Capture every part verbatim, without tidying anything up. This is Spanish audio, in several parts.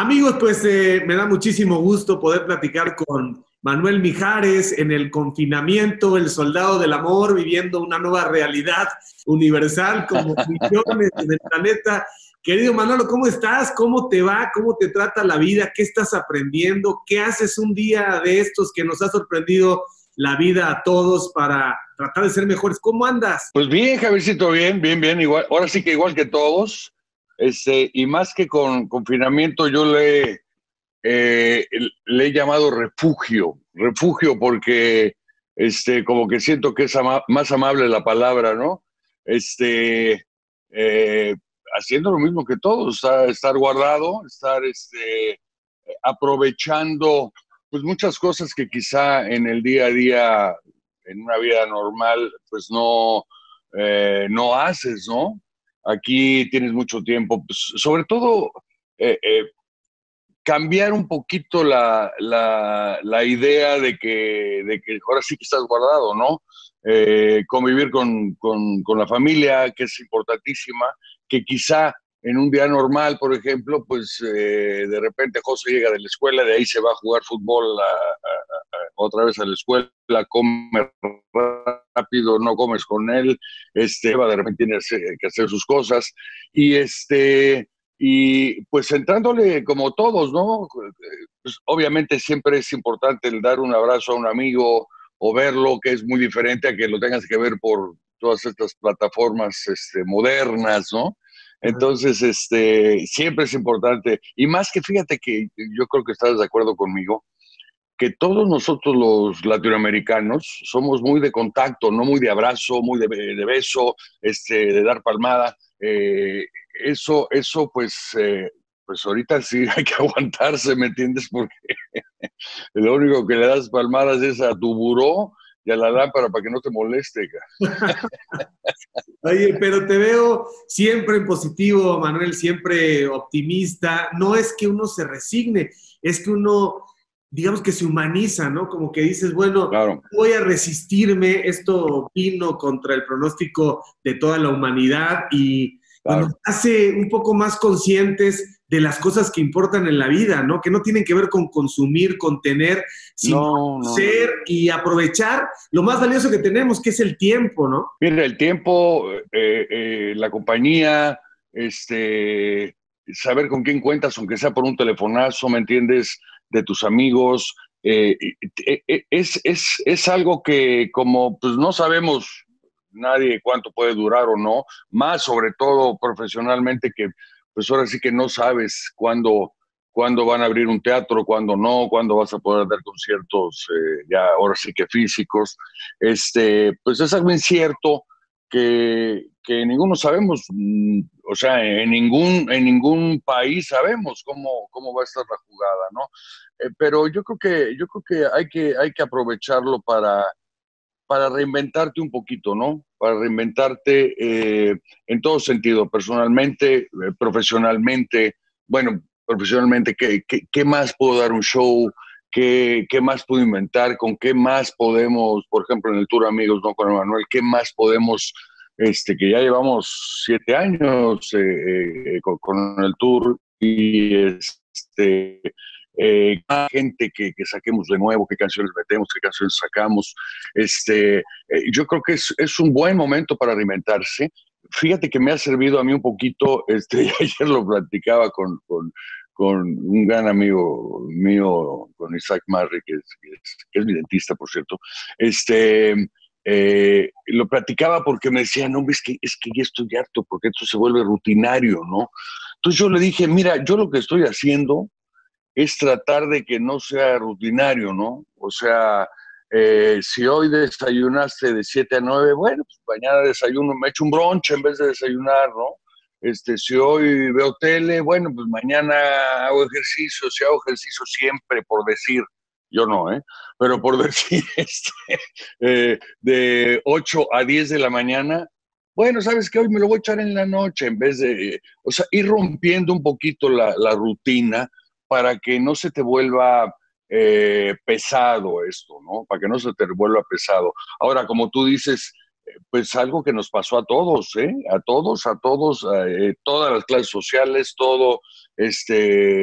Amigos, pues eh, me da muchísimo gusto poder platicar con Manuel Mijares en el confinamiento, el soldado del amor, viviendo una nueva realidad universal como millones en el planeta. Querido Manolo, ¿cómo estás? ¿Cómo te va? ¿Cómo te trata la vida? ¿Qué estás aprendiendo? ¿Qué haces un día de estos que nos ha sorprendido la vida a todos para tratar de ser mejores? ¿Cómo andas? Pues bien, Javiercito, bien, bien, bien, igual, ahora sí que igual que todos, este, y más que con confinamiento, yo le, eh, le he llamado refugio, refugio porque este, como que siento que es ama más amable la palabra, ¿no? Este, eh, Haciendo lo mismo que todos, estar, estar guardado, estar este, aprovechando pues muchas cosas que quizá en el día a día, en una vida normal, pues no, eh, no haces, ¿no? Aquí tienes mucho tiempo, pues, sobre todo eh, eh, cambiar un poquito la, la, la idea de que, de que ahora sí que estás guardado, ¿no? Eh, convivir con, con, con la familia, que es importantísima, que quizá en un día normal, por ejemplo, pues eh, de repente José llega de la escuela, de ahí se va a jugar fútbol a, a, a, otra vez a la escuela, come rápido, no comes con él, este, va de repente tiene que hacer sus cosas, y este y pues entrándole como todos, ¿no? Pues obviamente siempre es importante el dar un abrazo a un amigo o verlo, que es muy diferente a que lo tengas que ver por todas estas plataformas este, modernas, ¿no? Entonces, este, siempre es importante. Y más que fíjate que yo creo que estás de acuerdo conmigo, que todos nosotros los latinoamericanos somos muy de contacto, no muy de abrazo, muy de, de beso, este, de dar palmada. Eh, eso, eso pues, eh, pues ahorita sí hay que aguantarse, ¿me entiendes? Porque lo único que le das palmadas es a tu buró y a la lámpara para que no te moleste. Oye, pero te veo siempre en positivo, Manuel, siempre optimista. No es que uno se resigne, es que uno, digamos que se humaniza, ¿no? Como que dices, bueno, Claro. voy a resistirme, esto vino contra el pronóstico de toda la humanidad y pues nos Claro. hace un poco más conscientes de las cosas que importan en la vida, ¿no? Que no tienen que ver con consumir, con tener, sino No, no. ser y aprovechar lo más valioso que tenemos, que es el tiempo, ¿no? Mira, el tiempo, eh, eh, la compañía, este, saber con quién cuentas, aunque sea por un telefonazo, ¿me entiendes? De tus amigos. Eh, eh, eh, es, es, es algo que como pues no sabemos nadie cuánto puede durar o no, más sobre todo profesionalmente que pues ahora sí que no sabes cuándo, cuándo van a abrir un teatro, cuándo no, cuándo vas a poder dar conciertos eh, ya ahora sí que físicos. Este, pues es algo incierto que, que ninguno sabemos, mm, o sea, en ningún, en ningún país sabemos cómo, cómo va a estar la jugada, ¿no? Eh, pero yo creo que, yo creo que hay que, hay que aprovecharlo para, para reinventarte un poquito, ¿no? Para reinventarte eh, en todo sentido, personalmente, eh, profesionalmente. Bueno, profesionalmente, ¿qué, qué, qué más puedo dar un show? ¿Qué, ¿Qué más puedo inventar? ¿Con qué más podemos, por ejemplo, en el Tour Amigos, ¿no? Con Emanuel, qué más podemos, este, que ya llevamos siete años eh, eh, con, con el Tour y este eh, gente que, que saquemos de nuevo, qué canciones metemos, qué canciones sacamos. Este, eh, yo creo que es, es un buen momento para reinventarse. Fíjate que me ha servido a mí un poquito, este, ayer lo platicaba con, con, con un gran amigo mío, con Isaac Marri, que es, que es, que es mi dentista, por cierto. Este, eh, lo platicaba porque me decía, no, es que, es que ya estoy harto, porque esto se vuelve rutinario, ¿no? Entonces yo le dije, mira, yo lo que estoy haciendo es tratar de que no sea rutinario, ¿no? O sea, eh, si hoy desayunaste de siete a nueve, bueno, pues mañana desayuno, me echo un brunch en vez de desayunar, ¿no? Este, si hoy veo tele, bueno, pues mañana hago ejercicio, si hago ejercicio siempre, por decir, yo no, ¿eh? Pero por decir, este, eh, de ocho a diez de la mañana, bueno, ¿sabes qué? Hoy me lo voy a echar en la noche en vez de, o sea, ir rompiendo un poquito la, la rutina para que no se te vuelva eh, pesado esto, ¿no? Para que no se te vuelva pesado. Ahora, como tú dices, eh, pues algo que nos pasó a todos, ¿eh? A todos, a todos, eh, todas las clases sociales, todo, este,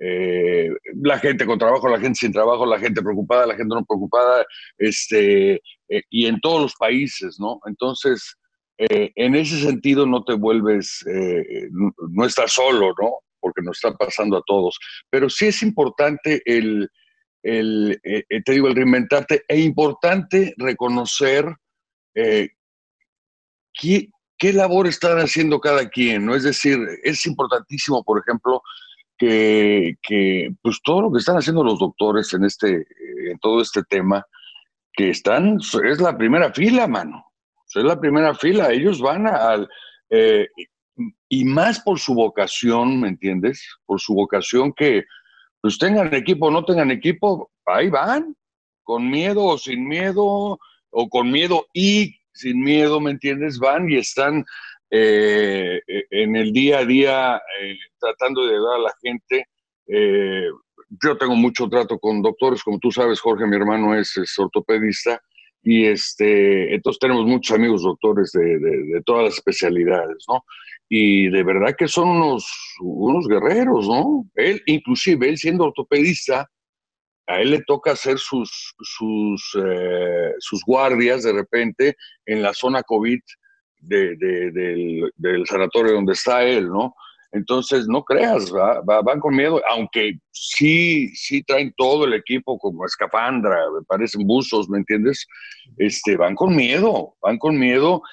eh, la gente con trabajo, la gente sin trabajo, la gente preocupada, la gente no preocupada, este, eh, y en todos los países, ¿no? Entonces, eh, en ese sentido no te vuelves, eh, no, no estás solo, ¿no? Porque nos está pasando a todos. Pero sí es importante el, el eh, te digo, el reinventarte, e importante reconocer eh, qué, qué labor están haciendo cada quien, ¿no? Es decir, es importantísimo, por ejemplo, que, que pues todo lo que están haciendo los doctores en este, en todo este tema, que están, es la primera fila, mano. Es la primera fila. Ellos van al, eh, y más por su vocación, ¿me entiendes? Por su vocación que, pues tengan equipo o no tengan equipo, ahí van, con miedo o sin miedo, o con miedo y sin miedo, ¿me entiendes? Van y están eh, en el día a día eh, tratando de ayudar a la gente. Eh, yo tengo mucho trato con doctores, como tú sabes, Jorge, mi hermano es, es ortopedista, y este, entonces tenemos muchos amigos doctores de, de, de todas las especialidades, ¿no? Y de verdad que son unos, unos guerreros, ¿no? Él, inclusive, él siendo ortopedista, a él le toca hacer sus, sus, eh, sus guardias de repente en la zona COVID de, de, del, del sanatorio donde está él, ¿no? Entonces, no creas, ¿va? Va, van con miedo, aunque sí, sí traen todo el equipo como escafandra, me parecen buzos, ¿me entiendes? Este, van con miedo, van con miedo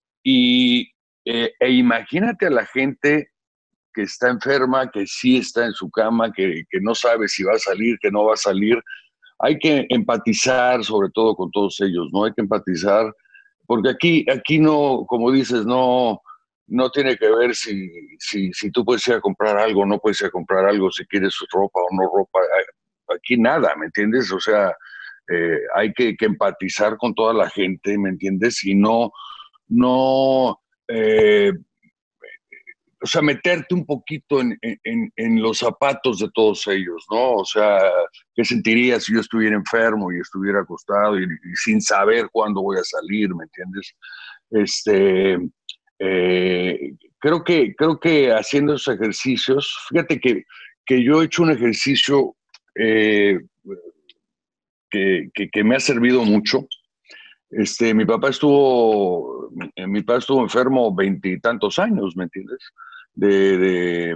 y eh, e imagínate a la gente que está enferma, que sí está en su cama, que, que no sabe si va a salir, que no va a salir. Hay que empatizar sobre todo con todos ellos, ¿no? Hay que empatizar, porque aquí, aquí no, como dices, no, no tiene que ver si, si, si tú puedes ir a comprar algo, no puedes ir a comprar algo, si quieres ropa o no ropa. Aquí nada, ¿me entiendes? O sea, eh, hay que, que empatizar con toda la gente, ¿me entiendes? Y no, no, eh, o sea, meterte un poquito en, en, en, los zapatos de todos ellos, ¿no? O sea, ¿qué sentiría si yo estuviera enfermo y estuviera acostado y, y sin saber cuándo voy a salir, ¿me entiendes? Este, eh, creo que, creo que haciendo esos ejercicios, fíjate que, que yo he hecho un ejercicio eh, que, que, que me ha servido mucho. Este, mi papá estuvo, mi papá estuvo enfermo veintitantos años, ¿me entiendes? De, de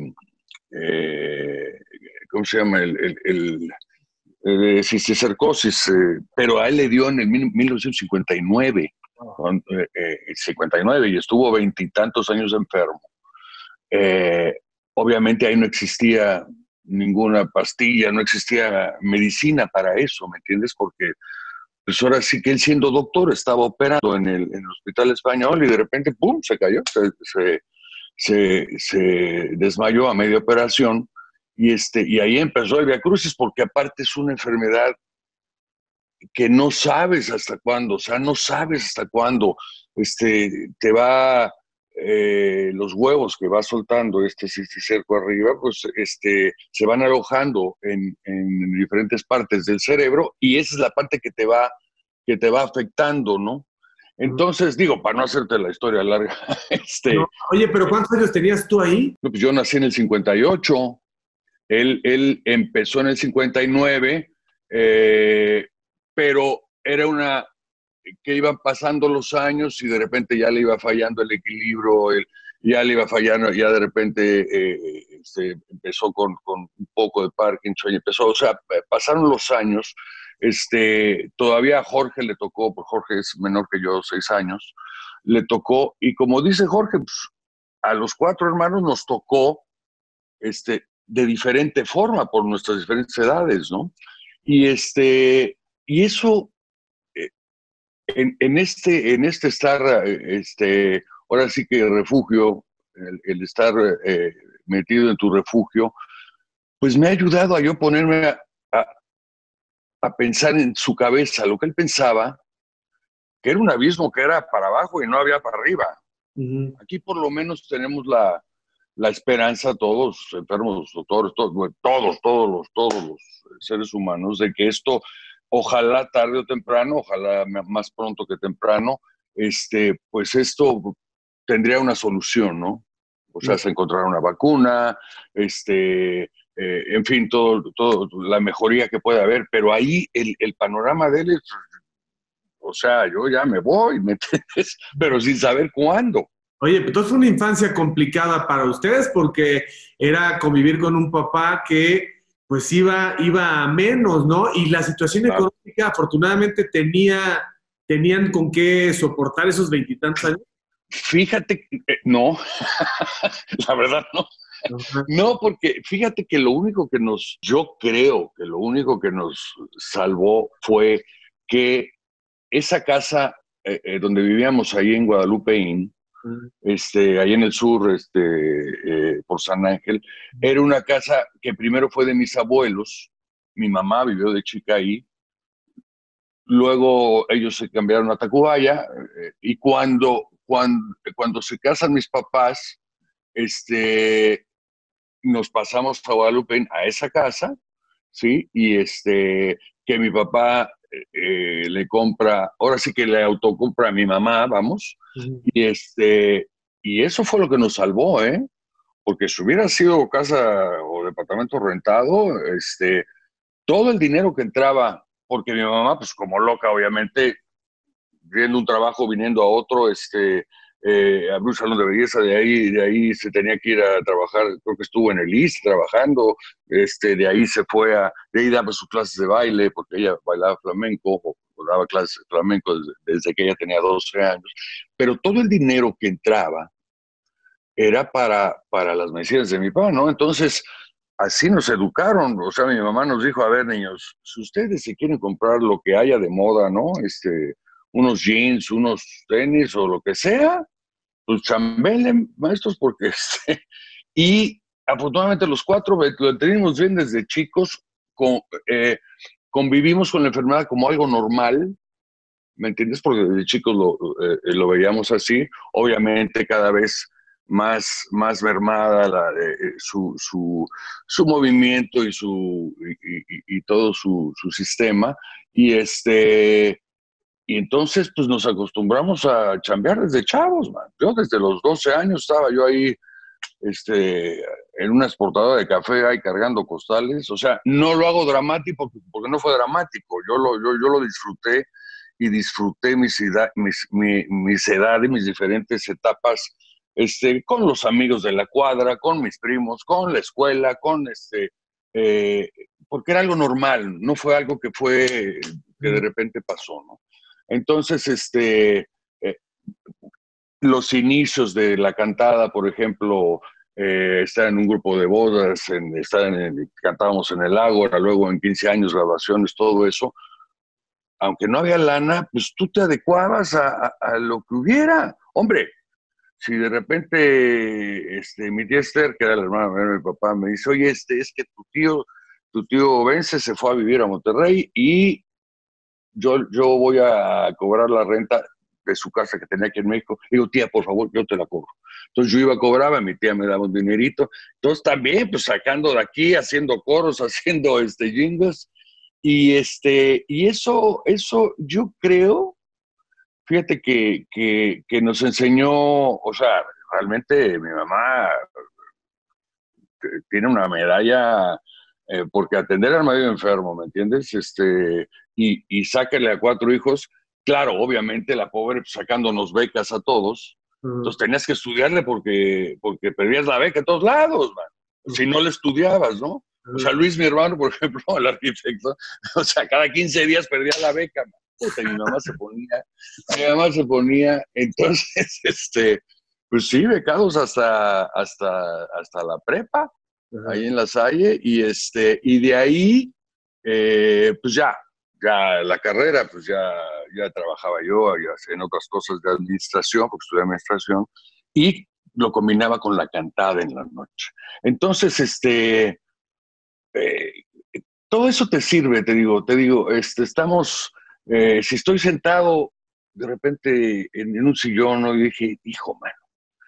eh, ¿cómo se llama? El, el, el, el cisticercosis, eh, pero a él le dio en el mil novecientos cincuenta y nueve, eh, eh, cincuenta y nueve, y estuvo veintitantos años enfermo. Eh, obviamente ahí no existía ninguna pastilla, no existía medicina para eso, ¿me entiendes? Porque pues ahora sí que él siendo doctor estaba operando en el, en el Hospital Español y de repente, ¡pum!, se cayó, se, se, se, se desmayó a media operación y, este, y ahí empezó el viacrucis, porque aparte es una enfermedad que no sabes hasta cuándo, o sea, no sabes hasta cuándo este, te va, eh, los huevos que va soltando este cisticerco arriba, pues este, se van alojando en, en diferentes partes del cerebro y esa es la parte que te va, que te va afectando, ¿no? Entonces, digo, para no hacerte la historia larga, este... No. Oye, pero ¿cuántos años tenías tú ahí? Pues yo nací en el cincuenta y ocho, él, él empezó en el cincuenta y nueve, eh, pero era una que iban pasando los años y de repente ya le iba fallando el equilibrio, el, ya le iba fallando, ya de repente eh, este, empezó con, con un poco de Parkinson y empezó, o sea, pasaron los años. Este, todavía a Jorge le tocó, pues Jorge es menor que yo, seis años, le tocó, y como dice Jorge, pues, a los cuatro hermanos nos tocó este, de diferente forma por nuestras diferentes edades, ¿no? Y, este, y eso, eh, en, en, este, en este estar, este, ahora sí que refugio, el, el estar eh, metido en tu refugio, pues me ha ayudado a yo ponerme a, a, a pensar en su cabeza, lo que él pensaba, que era un abismo que era para abajo y no había para arriba. Uh-huh. Aquí por lo menos tenemos la, la esperanza, todos, enfermos, doctores, todos, todos, todos los, todos los seres humanos, de que esto, ojalá tarde o temprano, ojalá más pronto que temprano, este, pues esto tendría una solución, ¿no? O sea, se encontrará una vacuna, este, eh, en fin, todo, todo, la mejoría que puede haber, pero ahí el, el panorama de él es, o sea, yo ya me voy, ¿me entiendes? Pero sin saber cuándo. Oye, entonces fue una infancia complicada para ustedes porque era convivir con un papá que pues iba, iba a menos, ¿no? Y la situación Claro. económica afortunadamente tenía, tenían con qué soportar esos veintitantos años. Fíjate, eh, no, la verdad no. Ajá. No, porque fíjate que lo único que nos, yo creo que lo único que nos salvó fue que esa casa eh, eh, donde vivíamos ahí en Guadalupe Inn, este, ahí en el sur, este, eh, por San Ángel, era una casa que primero fue de mis abuelos, mi mamá vivió de chica ahí, luego ellos se cambiaron a Tacubaya, eh, y cuando, cuando, cuando se casan mis papás, este, nos pasamos a Guadalupe, a esa casa, ¿sí? Y este, que mi papá eh, le compra, ahora sí que le autocompra a mi mamá, vamos, Ujú. y este, y eso fue lo que nos salvó, ¿eh? Porque si hubiera sido casa o departamento rentado, este, todo el dinero que entraba, porque mi mamá, pues como loca, obviamente, viendo un trabajo, viniendo a otro, este, eh, abrió un salón de belleza, de ahí, de ahí se tenía que ir a trabajar, creo que estuvo en el I S S trabajando, este, de ahí se fue a, de ahí daba sus clases de baile, porque ella bailaba flamenco, o, o daba clases de flamenco desde, desde que ella tenía doce años, pero todo el dinero que entraba era para, para las medicinas de mi papá, ¿no? Entonces, así nos educaron, o sea, mi mamá nos dijo, a ver, niños, si ustedes se quieren comprar lo que haya de moda, ¿no? Este, unos jeans, unos tenis o lo que sea, pues chambelen, maestros, porque este, y afortunadamente los cuatro lo tenemos bien desde chicos, con, eh, convivimos con la enfermedad como algo normal, ¿me entiendes? Porque desde chicos lo, eh, lo veíamos así, obviamente cada vez más, más mermada la, eh, su, su, su, movimiento y, su, y, y, y todo su, su, sistema, y este... Y entonces, pues nos acostumbramos a chambear desde chavos, man. Yo desde los doce años estaba yo ahí, este, en una exportadora de café ahí cargando costales. O sea, no lo hago dramático porque, porque no fue dramático. Yo lo, yo, yo lo disfruté y disfruté mis, edad, mis, mi, mis edades, mis diferentes etapas, este, con los amigos de la cuadra, con mis primos, con la escuela, con este, eh, porque era algo normal, no fue algo que fue, que de repente pasó, ¿no? Entonces, este, eh, los inicios de la cantada, por ejemplo, eh, estar en un grupo de bodas, en, estar en el, cantábamos en el Ágora, luego en quince años, grabaciones, todo eso, aunque no había lana, pues tú te adecuabas a, a, a lo que hubiera. Hombre, si de repente este, mi tía Esther, que era la hermana de mi papá, me dice, oye, este, es que tu tío, tu tío Vence se fue a vivir a Monterrey y yo, yo voy a cobrar la renta de su casa que tenía aquí en México. Digo, tía, por favor, yo te la cobro. Entonces yo iba, cobraba, mi tía me daba un dinerito. Entonces también, pues sacando de aquí, haciendo coros, haciendo este, jingles. Y, este, y eso, eso yo creo, fíjate que, que, que nos enseñó, o sea, realmente mi mamá tiene una medalla eh, porque atender al medio enfermo, ¿me entiendes? Este, y, y sáquele a cuatro hijos, claro, obviamente la pobre pues, sacándonos becas a todos, Uh, entonces tenías que estudiarle porque, porque perdías la beca a todos lados, man. uh, Si no le estudiabas, ¿no? O uh. sea, Luis, mi hermano, por ejemplo, el arquitecto, o sea, cada quince días perdía la beca, man. Puta, y mi mamá se ponía, mi mamá se ponía, entonces, este, pues sí, becados hasta, hasta, hasta la prepa, Ajá. ahí en La Salle, y, este, y de ahí, eh, pues ya, ya la carrera, pues ya, ya trabajaba yo ya en otras cosas de administración, porque estudié administración, y lo combinaba con la cantada en la noche. Entonces, este, eh, todo eso te sirve, te digo, te digo, este, estamos, eh, si estoy sentado de repente en, en un sillón, ¿no? Y dije, hijo, man,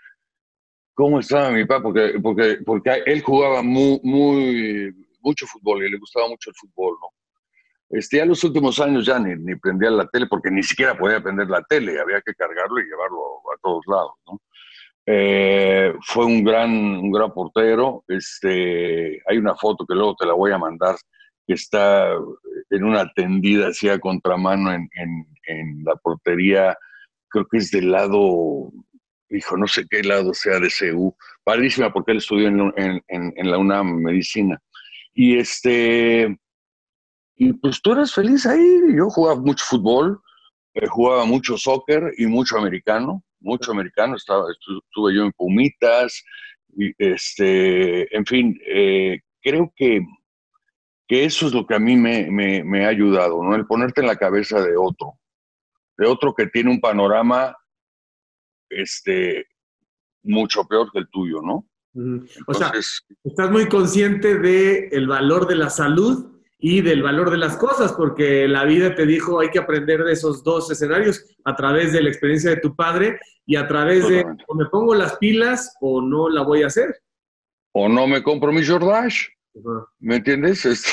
¿cómo estaba mi papá? Porque, porque, porque él jugaba muy, muy, mucho fútbol y le gustaba mucho el fútbol, ¿no? Este, ya los últimos años ya ni, ni prendía la tele porque ni siquiera podía prender la tele, había que cargarlo y llevarlo a todos lados, ¿no? Eh, fue un gran, un gran portero. Este, hay una foto que luego te la voy a mandar, que está en una tendida así a contramano en, en, en la portería, creo que es del lado, hijo, no sé qué lado sea de C U, padrísima porque él estudió en, en, en, en la UNAM Medicina. Y este, y pues tú eras feliz ahí. Yo jugaba mucho fútbol, eh, jugaba mucho soccer y mucho americano, mucho americano. Estaba, estu- estuve yo en Pumitas, y, este, en fin, eh, creo que, que eso es lo que a mí me, me, me ha ayudado, ¿no? El ponerte en la cabeza de otro, de otro que tiene un panorama este, mucho peor que el tuyo, ¿no? Ujú. O sea, Entonces, estás muy consciente del valor de la salud y del valor de las cosas, porque la vida te dijo hay que aprender de esos dos escenarios a través de la experiencia de tu padre y a través de totalmente. o me pongo las pilas o no la voy a hacer. O no me compro mi Jordache. Ujú. ¿Me entiendes? Este,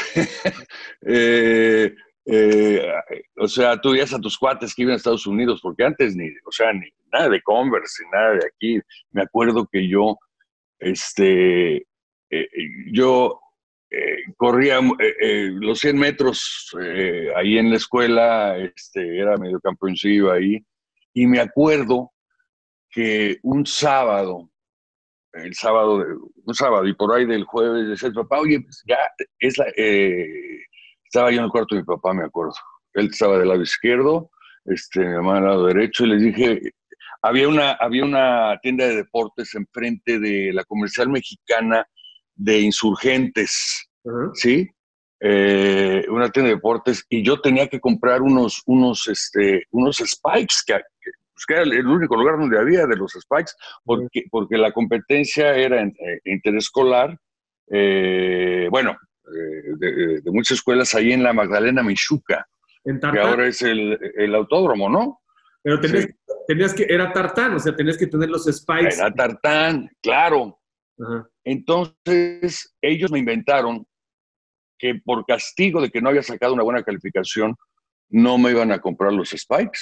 eh, eh, o sea, tú veías a tus cuates que iban a Estados Unidos, porque antes ni, o sea, ni nada de Converse, ni nada de aquí. Me acuerdo que yo, este, eh, yo eh, corría eh, eh, los cien metros eh, ahí en la escuela, este, era medio campeoncillo ahí, y me acuerdo que un sábado, el sábado, un sábado y por ahí del jueves, decía el papá, oye, pues ya es la, eh, estaba yo en el cuarto de mi papá, me acuerdo. Él estaba del lado izquierdo, este, mi mamá del lado derecho, y les dije, había una, había una tienda de deportes enfrente de la comercial mexicana de Insurgentes, Ujú. ¿sí? Eh, una tienda de deportes, y yo tenía que comprar unos, unos, este, unos spikes que, pues, que era el único lugar donde había de los spikes, Ujú. porque, porque la competencia era en, eh, interescolar, eh, bueno, eh, de, de, muchas escuelas ahí en la Magdalena Michuca, En que tartán, ahora es el, el autódromo, ¿no? pero tenías, Sí, tenías que, era tartán, o sea, tenías que tener los spikes. era tartán, claro. Ajá. Entonces, ellos me inventaron que por castigo de que no había sacado una buena calificación, no me iban a comprar los spikes.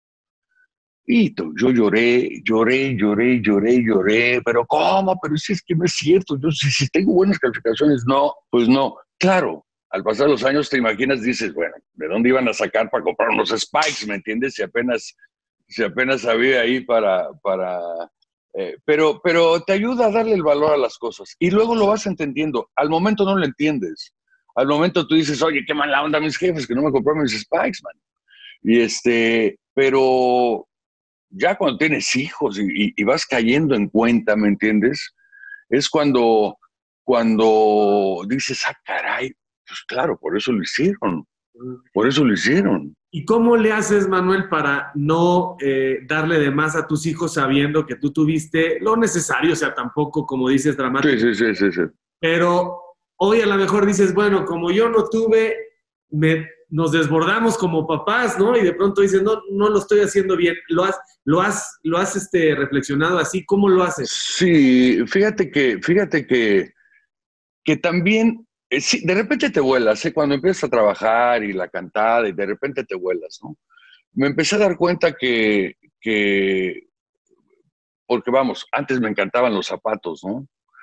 Y yo lloré, lloré, lloré, lloré, lloré, pero ¿cómo? Pero si es que no es cierto, yo si, si tengo buenas calificaciones, no, pues no. Claro, al pasar los años te imaginas, dices, bueno, ¿de dónde iban a sacar para comprar unos spikes? ¿Me entiendes? Si apenas, si apenas había ahí para... para eh, pero, pero te ayuda a darle el valor a las cosas y luego lo vas entendiendo. Al momento no lo entiendes. Al momento tú dices, oye, qué mala onda mis jefes que no me compraron mis spikes, man. Y este, pero ya cuando tienes hijos y, y, y, vas cayendo en cuenta, ¿me entiendes? Es cuando, cuando dices, ah, caray, pues claro, por eso lo hicieron, por eso lo hicieron. ¿Y cómo le haces, Manuel, para no eh, darle de más a tus hijos sabiendo que tú tuviste lo necesario, o sea, tampoco, como dices, Sí, dramático, sí, sí, sí, sí. pero hoy a lo mejor dices, bueno, como yo no tuve, me, nos desbordamos como papás, ¿no? Y de pronto dices, no, no lo estoy haciendo bien. ¿Lo has, lo has, lo has este, reflexionado así? ¿Cómo lo haces? Sí, fíjate que, fíjate que, que también, eh, sí, de repente te vuelas, ¿eh? Cuando empiezas a trabajar y la cantada y de repente te vuelas, ¿no? Me empecé a dar cuenta que, que porque vamos, antes me encantaban los zapatos, ¿no?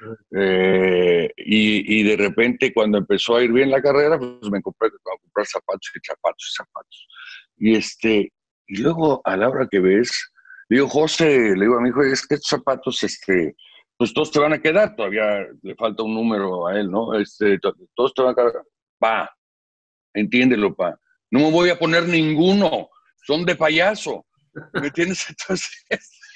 Eh, y, y, de repente cuando empezó a ir bien la carrera, pues me compré a comprar zapatos y zapatos y zapatos. Y este, y luego a la hora que ves, le digo, José, le digo a mi hijo, es que estos zapatos, este, pues todos te van a quedar, todavía le falta un número a él, ¿no? Este, todos te van a quedar. Pa, entiéndelo, pa. No me voy a poner ninguno, son de payaso. ¿Me entiendes? Entonces,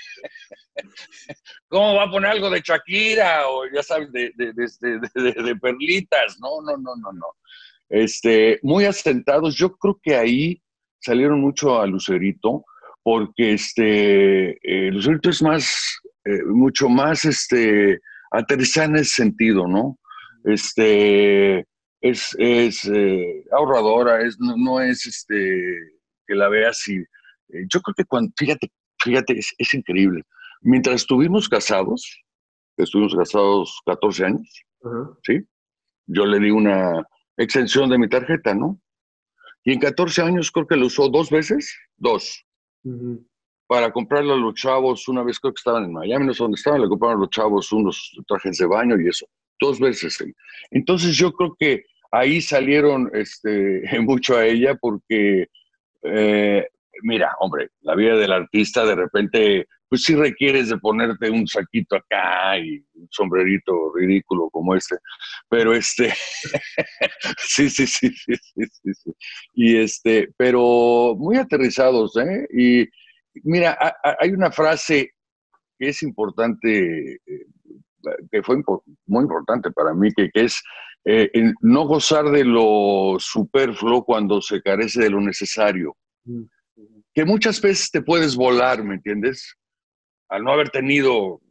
¿cómo va a poner algo de Shakira o ya sabes, de, de, de, de, de perlitas? No, no, no, no, no. Este, muy asentados. Yo creo que ahí salieron mucho a Lucerito, porque este, eh, Lucerito es más, eh, mucho más este, aterrizada en ese sentido, ¿no? Este, es, es eh, ahorradora, es, no, no es este, que la veas y. Eh, yo creo que cuando, fíjate, fíjate, es, es increíble. Mientras estuvimos casados, estuvimos casados catorce años, Ajá. ¿sí? Yo le di una extensión de mi tarjeta, ¿no? Y en catorce años creo que lo usó dos veces, dos. Uh-huh. para comprarle a los chavos, una vez creo que estaban en Miami, no sé dónde estaban, le compraron a los chavos unos trajes de baño y eso, dos veces. Entonces yo creo que ahí salieron este, mucho a ella porque, eh, mira, hombre, la vida del artista de repente, pues sí requieres de ponerte un saquito acá y un sombrerito ridículo como este, pero este, sí, sí, sí, sí, sí, sí, sí, y este, pero muy aterrizados, ¿eh? Y mira, a, a, hay una frase que es importante, eh, que fue impo muy importante para mí, que, que es eh, no gozar de lo superfluo cuando se carece de lo necesario. Mm. Que muchas veces te puedes volar, ¿me entiendes? Al no haber tenido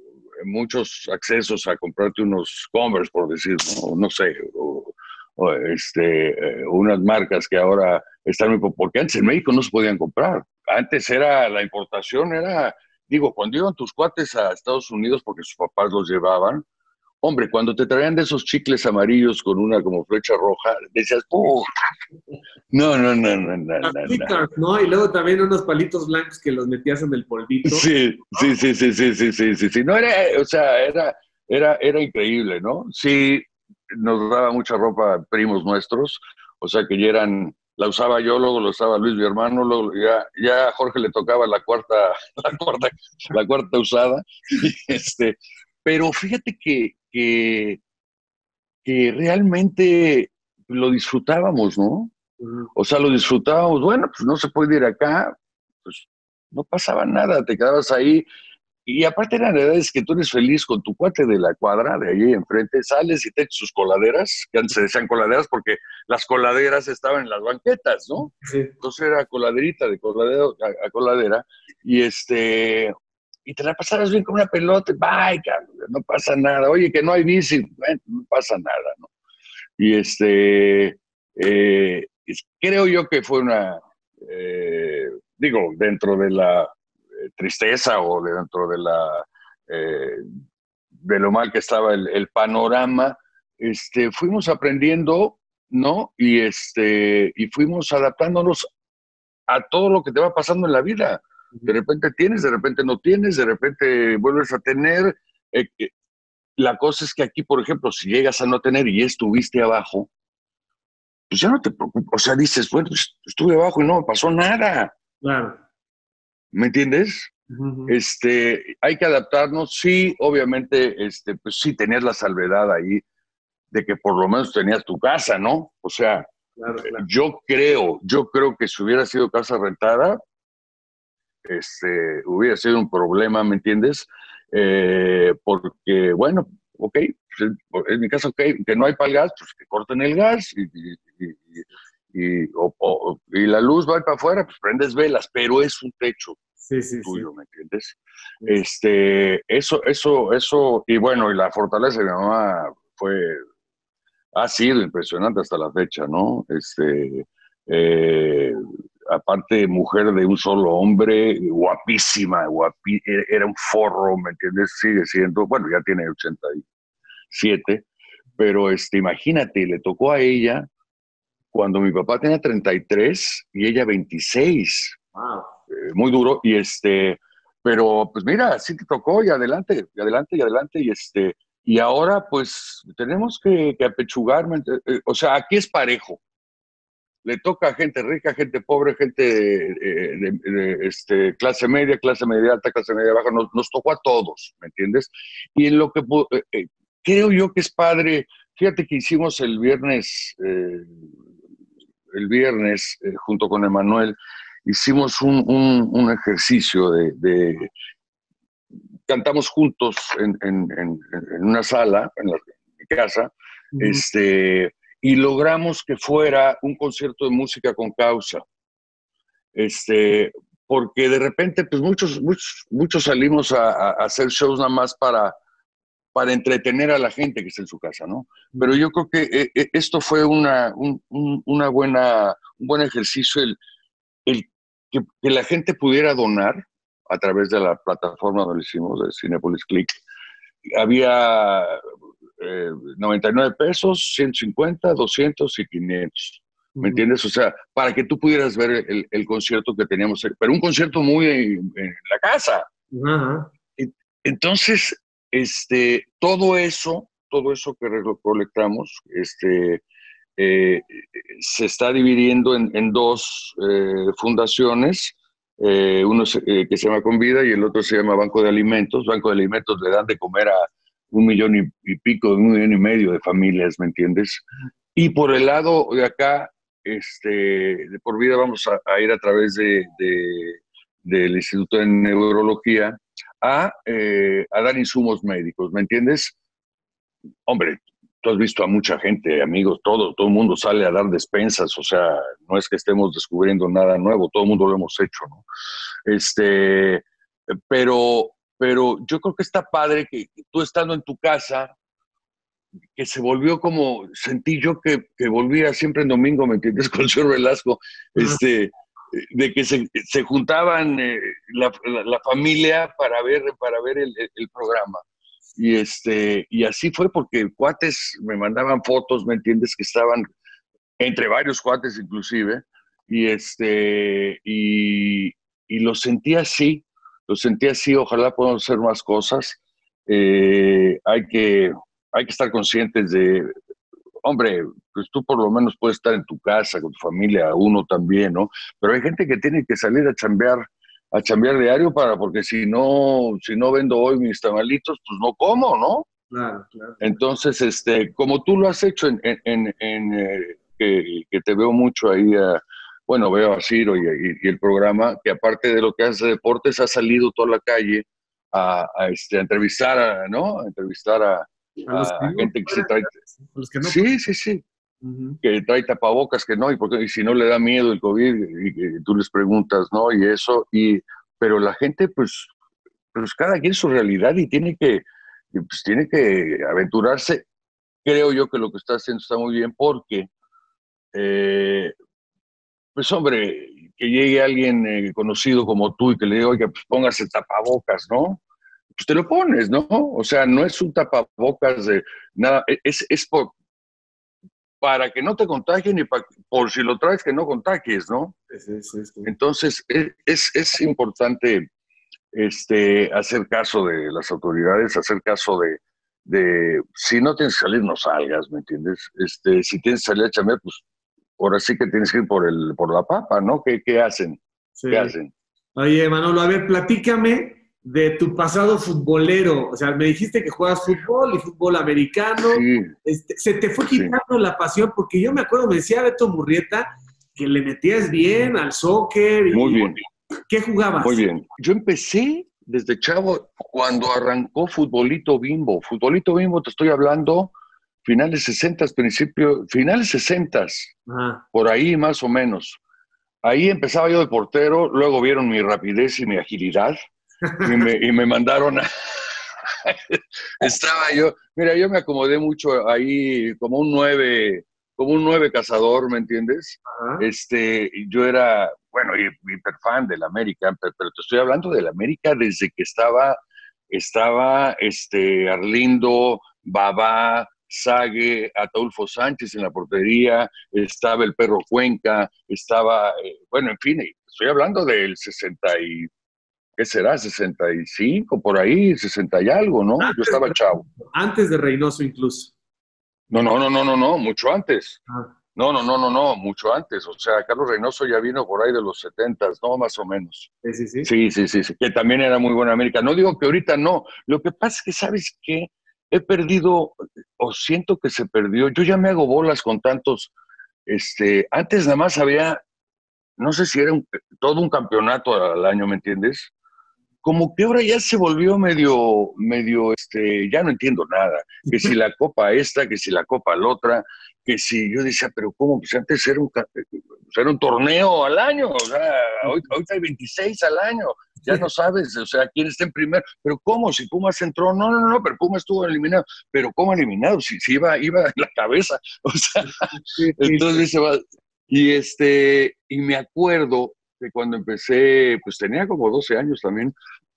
muchos accesos a comprarte unos Converse, por decir, no, no sé, o, o este, eh, unas marcas que ahora están muy... Porque antes en México no se podían comprar. Antes era la importación, era... Digo, cuando iban tus cuates a Estados Unidos porque sus papás los llevaban, hombre, cuando te traían de esos chicles amarillos con una como flecha roja, decías, ¡oh! No, no, no, no, no, Las no, Snickers, ¿no? Y luego también unos palitos blancos que los metías en el polvito. Sí, sí, sí, sí, sí, sí, sí, sí, sí. No era, o sea, era, era, era increíble, ¿no? Sí, nos daba mucha ropa primos nuestros, o sea que ya eran, la usaba yo, luego lo usaba Luis, mi hermano, luego ya, ya a Jorge le tocaba la cuarta, la cuarta, la cuarta usada, y este, pero fíjate que, que, que realmente lo disfrutábamos, ¿no? O sea, lo disfrutábamos, bueno, pues no se puede ir acá, pues no pasaba nada, te quedabas ahí. Y aparte eran edades que tú eres feliz con tu cuate de la cuadra, de allí enfrente, sales y te echas sus coladeras, que antes se decían coladeras porque las coladeras estaban en las banquetas, ¿no? Sí. Entonces era coladerita de coladera a, a coladera, y este... y te la pasabas bien con una pelota, bye, cabrón, no pasa nada. Oye, que no hay bici, bueno, no pasa nada, ¿no? Y este... Eh, creo yo que fue una... Eh, digo, dentro de la tristeza o dentro de la eh, de lo mal que estaba el, el panorama, este, fuimos aprendiendo, ¿no? Y este, y fuimos adaptándonos a todo lo que te va pasando en la vida. De repente tienes, de repente no tienes, de repente vuelves a tener. Eh, eh, la cosa es que aquí, por ejemplo, si llegas a no tener y estuviste abajo, pues ya no te preocupas. O sea, dices, bueno, pues estuve abajo y no me pasó nada. Claro. ¿Me entiendes? Uh-huh. Este, hay que adaptarnos, sí, obviamente, este, pues sí, tenías la salvedad ahí de que por lo menos tenías tu casa, ¿no? O sea, claro, claro. yo creo, yo creo que si hubiera sido casa rentada, este, hubiera sido un problema, ¿me entiendes? Eh, porque, bueno, ok, en mi caso, ok, que no hay para el gas, pues que corten el gas y, y, y, y, o, o, y la luz va para afuera, pues prendes velas, pero es un techo. Sí, sí, tuyo, sí. ¿Me entiendes? Sí. Este, eso, eso, eso, y bueno, y la fortaleza de mi mamá fue, ha sido impresionante hasta la fecha, ¿no? Este, eh, aparte, mujer de un solo hombre, guapísima, guapí, era un forro, ¿me entiendes? Sigue siendo, bueno, ya tiene ochenta y siete, pero este, imagínate, le tocó a ella cuando mi papá tenía treinta y tres y ella veintiséis. Wow. Eh, muy duro, y este, pero pues mira, sí te tocó, y adelante, y adelante, y adelante, y este, y ahora pues tenemos que, que apechugar, eh, o sea, aquí es parejo. Le toca a gente rica, gente pobre, gente eh, de, de, de, este, clase media, clase media alta, clase media baja, nos, nos tocó a todos, ¿me entiendes? Y en lo que eh, eh, creo yo que es padre, fíjate que hicimos el viernes, eh, el viernes, eh, junto con Emanuel, hicimos un, un, un ejercicio de, de, cantamos juntos en, en, en, en una sala, en, la, en mi casa, uh-huh. este, y logramos que fuera un concierto de música con causa. Este, porque de repente, pues muchos, muchos, muchos salimos a, a hacer shows nada más para, para entretener a la gente que está en su casa, ¿no? Pero yo creo que eh, esto fue una, un, un, una buena, un buen ejercicio, el, el que, que la gente pudiera donar a través de la plataforma donde hicimos, de Cinépolis Click. Había eh, noventa y nueve pesos, ciento cincuenta, doscientos y quinientos. ¿me entiendes? O sea, para que tú pudieras ver el, el concierto que teníamos, pero un concierto muy en, en la casa. Ajá. Entonces, este, todo eso, todo eso que recolectamos, este, eh, se está dividiendo en, en dos eh, fundaciones, eh, uno se, eh, que se llama Convida y el otro se llama Banco de Alimentos. Banco de Alimentos le dan de comer a un millón y, y pico, un millón y medio de familias, ¿me entiendes? Y por el lado de acá, este, de por vida vamos a, a ir a través de, de, del Instituto de Neurología a, eh, a dar insumos médicos, ¿me entiendes? Hombre, tú has visto a mucha gente, amigos, todo, todo el mundo sale a dar despensas, o sea, no es que estemos descubriendo nada nuevo, todo el mundo lo hemos hecho, ¿no? Este, pero, pero yo creo que está padre que, que tú estando en tu casa, que se volvió como, sentí yo que, que volvía siempre en domingo, ¿me entiendes? Con el señor Velasco, este, de que se, se juntaban eh, la, la, la familia para ver, para ver el, el programa. Y, este, y así fue porque cuates me mandaban fotos, ¿me entiendes? Que estaban entre varios cuates inclusive, y, este, y, y lo sentí así, lo sentí así, ojalá podamos hacer más cosas. Eh, hay, que, hay que estar conscientes de, hombre, pues tú por lo menos puedes estar en tu casa, con tu familia, uno también, ¿no? Pero hay gente que tiene que salir a chambear, a chambear diario para, porque si no, si no vendo hoy mis tamalitos, pues no como, ¿no? Claro, claro. Entonces, este, como tú lo has hecho en, en, en, en eh, que, que te veo mucho ahí, uh, bueno, veo a Ciro y, y, y el programa, que aparte de lo que hace deportes, ha salido toda la calle a, a, este, a entrevistar, a, ¿no? A entrevistar a, A los a, que a no gente que se pueden, trae. a los que no Sí, pueden. sí, sí. Uh-huh. Que trae tapabocas, que no, y, porque, y si no le da miedo el COVID, y, y tú les preguntas, ¿no? Y eso, y, pero la gente, pues, pues cada quien su realidad y tiene que, pues, tiene que aventurarse. Creo yo que lo que está haciendo está muy bien porque, eh, pues hombre, que llegue alguien eh, conocido como tú y que le diga, oiga, pues póngase tapabocas, ¿no? Pues te lo pones, ¿no? O sea, no es un tapabocas de nada, es, es por, para que no te contagien y para, por si lo traes que no contagies, ¿no? Sí, sí, sí. Entonces, es, es, es importante este, hacer caso de las autoridades, hacer caso de, de, si no tienes que salir, no salgas, ¿me entiendes? Este, si tienes que salir a chambear, pues ahora sí que tienes que ir por, el, por la papa, ¿no? ¿Qué, qué hacen? Sí. ¿Qué hacen? Oye, Manolo, a ver, platícame de tu pasado futbolero. O sea, me dijiste que juegas fútbol y fútbol americano. Sí, Este, ¿se te fue sí. quitando la pasión? Porque yo me acuerdo, me decía Beto Murrieta que le metías bien al soccer. Y, Muy bien. ¿qué jugabas? Muy bien. Yo empecé desde chavo cuando arrancó Futbolito Bimbo. Futbolito Bimbo, te estoy hablando, finales sesentas, principio, finales sesentas, por ahí más o menos. Ahí empezaba yo de portero, luego vieron mi rapidez y mi agilidad y me, y me mandaron a... Estaba yo, mira, yo me acomodé mucho ahí como un nueve, como un nueve cazador, ¿me entiendes? Ajá. Este, yo era, bueno, hiper fan del América, pero, pero te estoy hablando del América desde que estaba, estaba este, Arlindo, Babá, Sague, Ataulfo Sánchez en la portería, estaba el Perro Cuenca, estaba, eh, bueno, en fin, estoy hablando del sesenta y, ¿qué será? sesenta y cinco, por ahí, sesenta y algo, ¿no? Antes Yo estaba de, chavo. antes de Reynoso incluso. No, no, no, no, no, no, mucho antes. Ah. No, no, no, no, no, mucho antes. O sea, Carlos Reynoso ya vino por ahí de los setentas, ¿no? Más o menos. Sí, sí, sí. Sí, sí, sí, sí, que también era muy buena América. No digo que ahorita no. Lo que pasa es que, ¿sabes qué? He perdido, o siento que se perdió. Yo ya me hago bolas con tantos. Este, antes nada más había, no sé si era un, todo un campeonato al año, ¿me entiendes? Como que ahora ya se volvió medio, medio, este, ya no entiendo nada. Que si la copa esta, que si la copa la otra, que si yo decía, pero ¿cómo? Pues antes era un, era un torneo al año, o sea, hoy, ahorita hay veintiséis al año, ya no sabes, o sea, quién está en primer, pero ¿cómo? Si Pumas entró, no, no, no, pero Pumas estuvo eliminado, pero ¿cómo eliminado? Si, si iba, iba en la cabeza, o sea, Sí, sí, entonces se va, y este, y me acuerdo que cuando empecé, pues tenía como doce años también,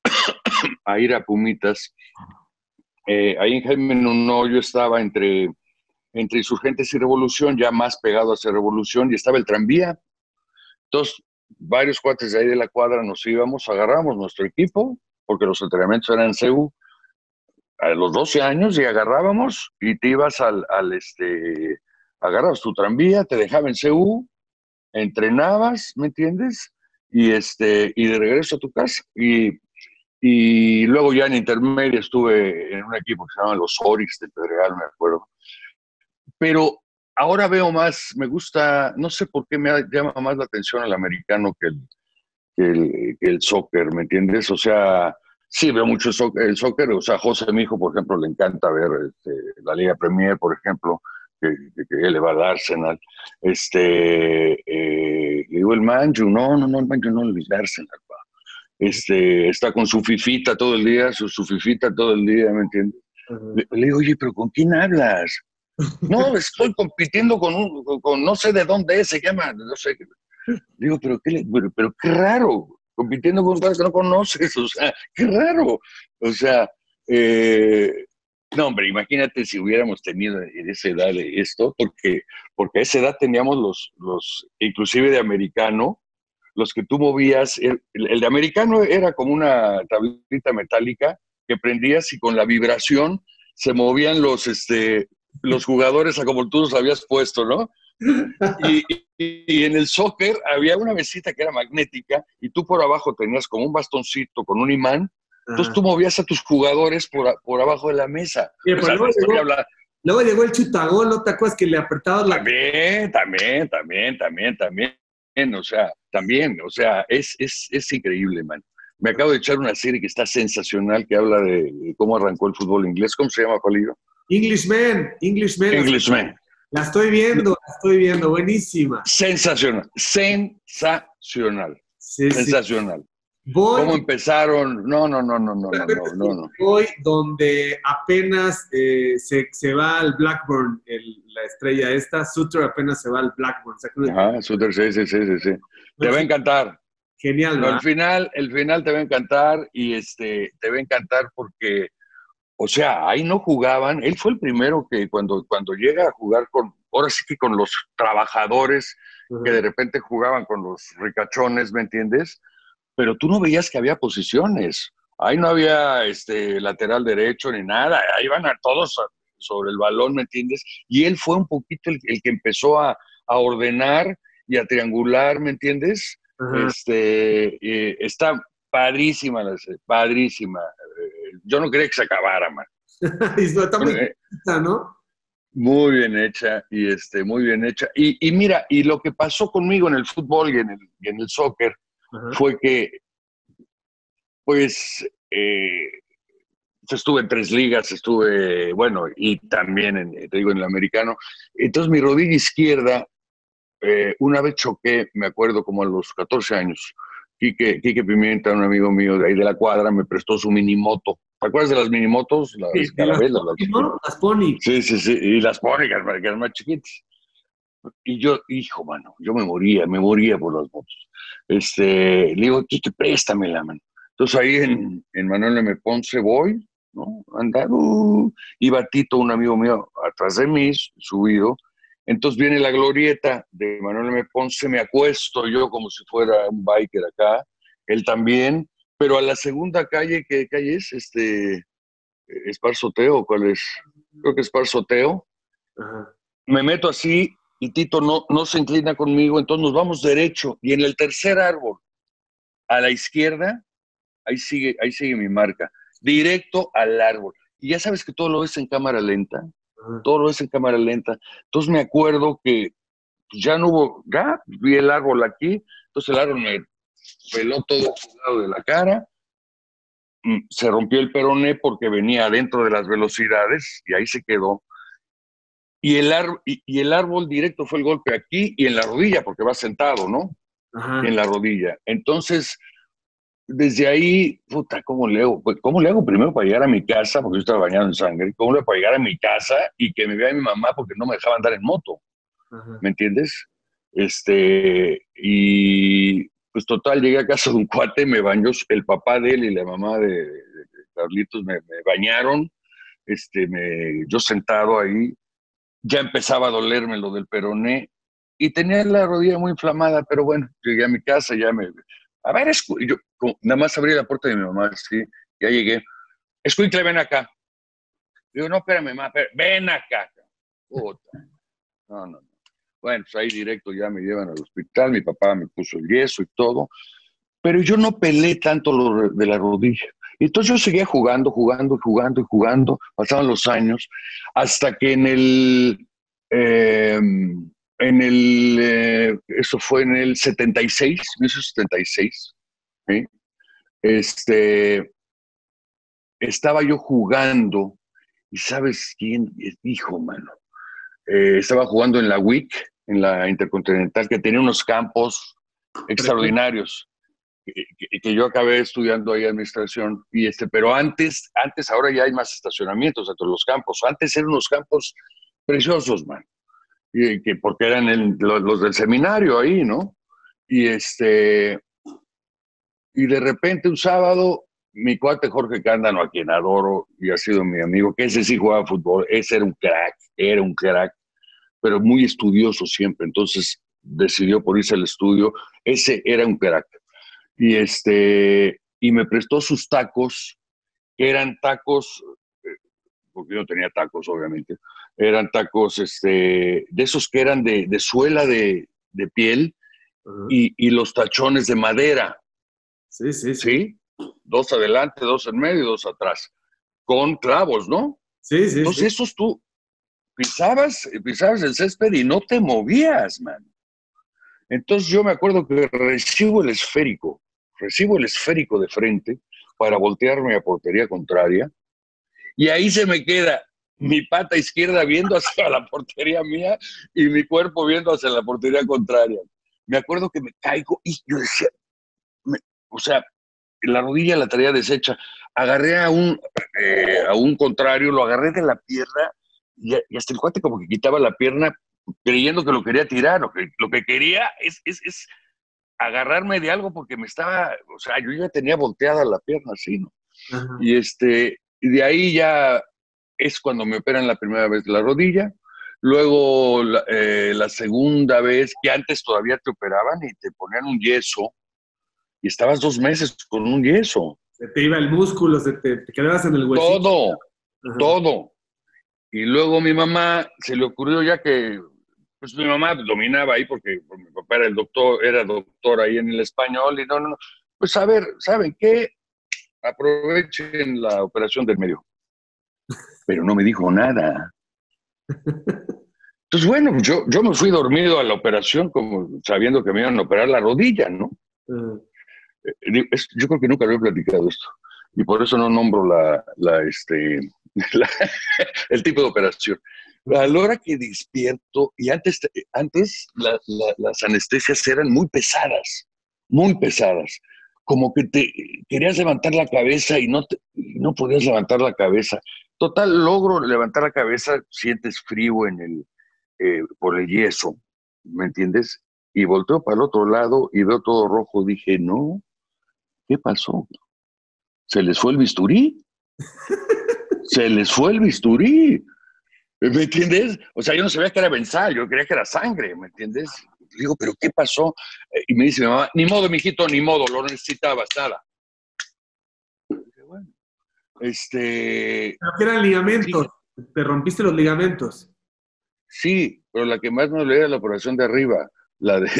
a ir a Pumitas, eh, ahí en Jaime Nuno yo estaba entre, entre Insurgentes y Revolución, ya más pegado hacia Revolución, y estaba el tranvía. Entonces, varios cuates de ahí de la cuadra nos íbamos, agarramos nuestro equipo, porque los entrenamientos eran en C U, a los doce años, y agarrábamos y te ibas al, al este, agarrabas tu tranvía, te dejaba en C U, entrenabas, ¿me entiendes? Y, este, y de regreso a tu casa. Y, y luego ya en intermedia estuve en un equipo que se llama los Orix de Pedregal, me acuerdo. Pero ahora veo más, me gusta, no sé por qué me llama más la atención el americano que el, que el, que el soccer, ¿me entiendes? O sea, sí veo mucho el soccer, el soccer, o sea, José, mi hijo, por ejemplo, le encanta ver este, la Liga Premier, por ejemplo, que, que, que él va al Arsenal. Este, eh, le digo, el Manju, no, no, no, el Manju no, el Arsenal, pa. Este, está con su fifita todo el día, su, su fifita todo el día, ¿me entiendes? Uh-huh. Le, le digo, oye, pero ¿con quién hablas? No, estoy compitiendo con un, con, con no sé de dónde es, se llama, no sé. Digo, pero qué, pero, pero qué raro, compitiendo con cosas que no conoces, o sea, qué raro. O sea, eh, no, hombre, imagínate si hubiéramos tenido en esa edad de esto, porque, porque a esa edad teníamos los, los, inclusive de americano, los que tú movías, el, el de americano era como una tablita metálica que prendías y con la vibración se movían los, este, los jugadores a como tú los habías puesto, ¿no? Y, y, y en el soccer había una mesita que era magnética y tú por abajo tenías como un bastoncito con un imán. Ajá. Entonces tú movías a tus jugadores por, por abajo de la mesa. Sí, o sea, luego, llegó, habla... luego llegó el chutagol, ¿no te acuerdas que le apretabas la... También, también, también, también, también. O sea, también, o sea, es, es, es increíble, man. Me acabo de echar una serie que está sensacional, que habla de cómo arrancó el fútbol inglés. ¿Cómo se llama, Palillo? Englishman, Englishman. Englishman. La estoy viendo, la estoy viendo, buenísima. Sensacional, sensacional, sí, sensacional. Sí. Voy, ¿Cómo empezaron? No, no, no, no, no, no, no, no, no. Voy donde apenas eh, se, se va al Blackburn, el, la estrella esta, Suter apenas se va al Blackburn. Ajá, Suter, sí, sí, sí, sí, sí. Te va a encantar. Genial, ¿no? El final, el final te va a encantar y este, te va a encantar porque, o sea, ahí no jugaban. Él fue el primero que cuando, cuando llega a jugar con, ahora sí que con los trabajadores, uh-huh. que de repente jugaban con los ricachones, ¿me entiendes? Pero tú no veías que había posiciones. Ahí no había este, lateral derecho ni nada. Ahí van a todos sobre el balón, ¿me entiendes? Y él fue un poquito el, el que empezó a, a ordenar y a triangular, ¿me entiendes? Uh-huh. Este, eh, está padrísima, padrísima. Yo no quería que se acabara, man. Está muy eh, bonita, ¿no? Muy bien hecha, y este, muy bien hecha. Y, y mira, y lo que pasó conmigo en el fútbol y en el, y en el soccer uh-huh. fue que, pues, eh, estuve en tres ligas, estuve, bueno, y también, en, te digo, en el americano. Entonces, mi rodilla izquierda, eh, una vez choqué, me acuerdo, como a los catorce años. Quique, Quique Pimienta, un amigo mío de ahí de la cuadra, me prestó su minimoto. ¿Te acuerdas de las minimotos? Las sí, carabelas. Las, las, ¿no? las pony. Sí, sí, sí, y las pony, que eran más chiquitas. Y yo, hijo, mano, yo me moría, me moría por las motos. Este, le digo, Quique, préstamela, mano. Entonces ahí en, en Manuel M. Ponce voy, ¿no? Andar, uh, iba Tito, un amigo mío, atrás de mí, subido. Entonces viene la glorieta de Manuel M. Ponce, me acuesto yo como si fuera un biker acá, él también, pero a la segunda calle, ¿qué calle es? Este, ¿Esparzoteo? ¿Cuál es? Creo que es Esparzoteo. Ajá. Me meto así y Tito no, no se inclina conmigo, entonces nos vamos derecho y en el tercer árbol, a la izquierda, ahí sigue, ahí sigue mi marca, directo al árbol. Y ya sabes que todo lo ves en cámara lenta. Todo lo es en cámara lenta. Entonces me acuerdo que pues, ya no hubo, ya vi el árbol aquí, entonces el árbol me peló todo el lado de la cara, se rompió el peroné porque venía dentro de las velocidades y ahí se quedó. Y el, ar, y, y el árbol directo fue el golpe aquí y en la rodilla, porque va sentado, ¿no? Ajá. En la rodilla. Entonces, desde ahí, puta, ¿cómo le hago? ¿Cómo le hago primero para llegar a mi casa? Porque yo estaba bañado en sangre. ¿Cómo le hago para llegar a mi casa y que me vea mi mamá porque no me dejaba andar en moto? Ajá. ¿Me entiendes? Este, y pues total, llegué a casa de un cuate, me bañó el papá de él y la mamá de, de, de Carlitos, me, me bañaron, este, me, yo sentado ahí, ya empezaba a dolerme lo del peroné y tenía la rodilla muy inflamada, pero bueno, llegué a mi casa, ya me... A ver, escu... yo como, nada más abrí la puerta de mi mamá, sí, ya llegué. Escuincle, ven acá. Digo, no, espérame, mamá, espérame. Ven acá. Puta. No, no, no. Bueno, pues ahí directo ya me llevan al hospital, mi papá me puso el yeso y todo, pero yo no pelé tanto lo de la rodilla. Entonces yo seguía jugando, jugando, jugando y jugando, pasaban los años, hasta que en el, eh, en el, eh, eso fue en el setenta y seis, mil novecientos setenta y seis, ¿sí? este, estaba yo jugando, y ¿sabes quién dijo, mano? Eh, estaba jugando en la W I C, en la Intercontinental, que tenía unos campos extraordinarios, que, que yo acabé estudiando ahí administración, y este, pero antes, antes, ahora ya hay más estacionamientos entre los campos. Antes eran unos campos preciosos, man, y, que, porque eran el, los, los del seminario ahí, ¿no? Y este, y de repente un sábado, mi cuate Jorge Cándano, a quien adoro y ha sido mi amigo, que ese sí jugaba fútbol, ese era un crack, era un crack, pero muy estudioso siempre, entonces decidió por irse al estudio, ese era un crack. Y, este, y me prestó sus tacos, que eran tacos, porque yo no tenía tacos, obviamente, eran tacos este, de esos que eran de, de suela de, de piel uh-huh. y, y los tachones de madera. Sí, sí, sí, sí. Dos adelante, dos en medio y dos atrás, con clavos, ¿no? Sí, sí, Entonces sí. esos tú pisabas, pisabas el césped y no te movías, man. Entonces yo me acuerdo que recibo el esférico, recibo el esférico de frente para voltearme a portería contraria y ahí se me queda mi pata izquierda viendo hacia la portería mía y mi cuerpo viendo hacia la portería contraria. Me acuerdo que me caigo y yo decía, me, o sea, la rodilla la traía deshecha. Agarré a un, eh, a un contrario, lo agarré de la pierna y, y hasta el cuate como que quitaba la pierna creyendo que lo quería tirar. Lo que, lo que quería es, es, es agarrarme de algo porque me estaba, o sea, yo ya tenía volteada la pierna así, ¿no? Ajá. Y este, y de ahí ya es cuando me operan la primera vez la rodilla. Luego la, eh, la segunda vez, que antes todavía te operaban y te ponían un yeso, y estabas dos meses con un yeso. Se te iba el músculo, se te, te quedabas en el huesito. Todo, Ajá. todo. Y luego mi mamá se le ocurrió ya que, pues mi mamá dominaba ahí porque, porque mi papá era el doctor, era doctor ahí en el español y no, no, no. Pues a ver, ¿saben qué? Aprovechen la operación del medio. Pero no me dijo nada. Entonces, bueno, yo, yo me fui dormido a la operación como sabiendo que me iban a operar la rodilla, ¿no? Uh-huh. Yo creo que nunca había platicado esto y por eso no nombro la, la, este, la, el tipo de operación. A la hora que despierto, y antes, antes la, la, las anestesias eran muy pesadas, muy pesadas, como que te querías levantar la cabeza y no, te, no podías levantar la cabeza. Total, logro levantar la cabeza, sientes frío en el, eh, por el yeso, ¿me entiendes? Y volteo para el otro lado y veo todo rojo, dije, no, ¿qué pasó? ¿Se les fue el bisturí? Se les fue el bisturí. ¿Me entiendes? O sea, yo no sabía que era benzal, yo creía que era sangre, ¿me entiendes? Digo, ¿pero qué pasó? Y me dice mi mamá, ni modo, mijito, ni modo, lo necesitabas, nada. Dije, bueno, este... ¿Pero qué eran ligamentos? Sí. ¿Te rompiste los ligamentos? Sí, pero la que más me dolía era la operación de arriba, la de...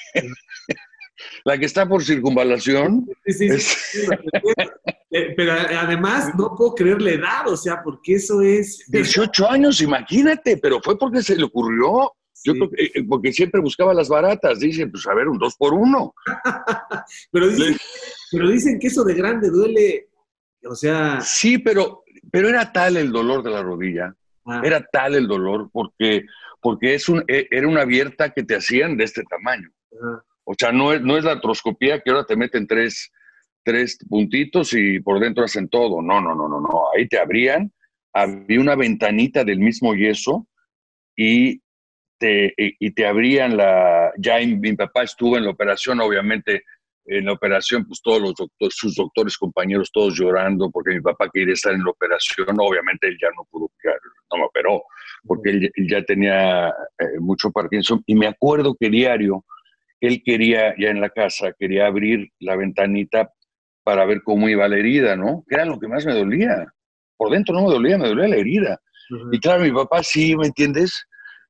La que está por circunvalación. Sí, sí, es... sí. Pero además no puedo creer la edad, o sea, porque eso es... dieciocho años, imagínate, pero fue porque se le ocurrió. Sí. Yo creo que, porque siempre buscaba las baratas, dicen, pues a ver, un dos por uno. pero, dicen, pero dicen que eso de grande duele, o sea... Sí, pero, pero era tal el dolor de la rodilla, ah. era tal el dolor, porque, porque es un, era una abierta que te hacían de este tamaño. Ah. O sea, no es, no es la artroscopía que ahora te meten tres, tres puntitos y por dentro hacen todo. No, no, no, no, no. Ahí te abrían, había una ventanita del mismo yeso y te, y te abrían la... Ya mi papá estuvo en la operación, obviamente en la operación, pues todos los doctores, sus doctores, compañeros, todos llorando porque mi papá quería estar en la operación. Obviamente él ya no pudo, no me operó, porque él, él ya tenía eh, mucho Parkinson, y me acuerdo que diario, él quería, ya en la casa, quería abrir la ventanita para ver cómo iba la herida, ¿no? Que era lo que más me dolía. Por dentro no me dolía, me dolía la herida. Uh-huh. Y claro, mi papá sí, ¿me entiendes?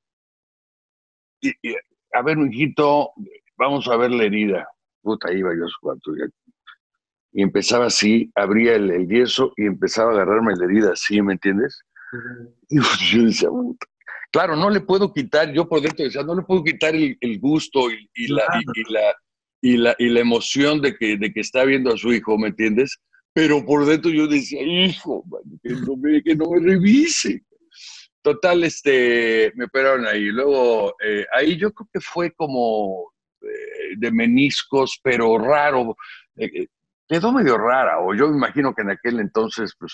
Y, y, a ver, mijito, vamos a ver la herida. Puta, iba yo a su cuarto. Y empezaba así, abría el, el yeso y empezaba a agarrarme la herida así, ¿me entiendes? Uh-huh. Y yo decía, puta. Claro, no le puedo quitar, yo por dentro decía, no le puedo quitar el, el gusto y, y, claro. la, y, y, la, y, la, y la emoción de que, de que está viendo a su hijo, ¿me entiendes? Pero por dentro yo decía, hijo, man, que, no me, que no me revise. Total, este, me operaron ahí. Luego, eh, ahí yo creo que fue como eh, de meniscos, pero raro. Eh, quedó medio rara, o yo me imagino que en aquel entonces, pues,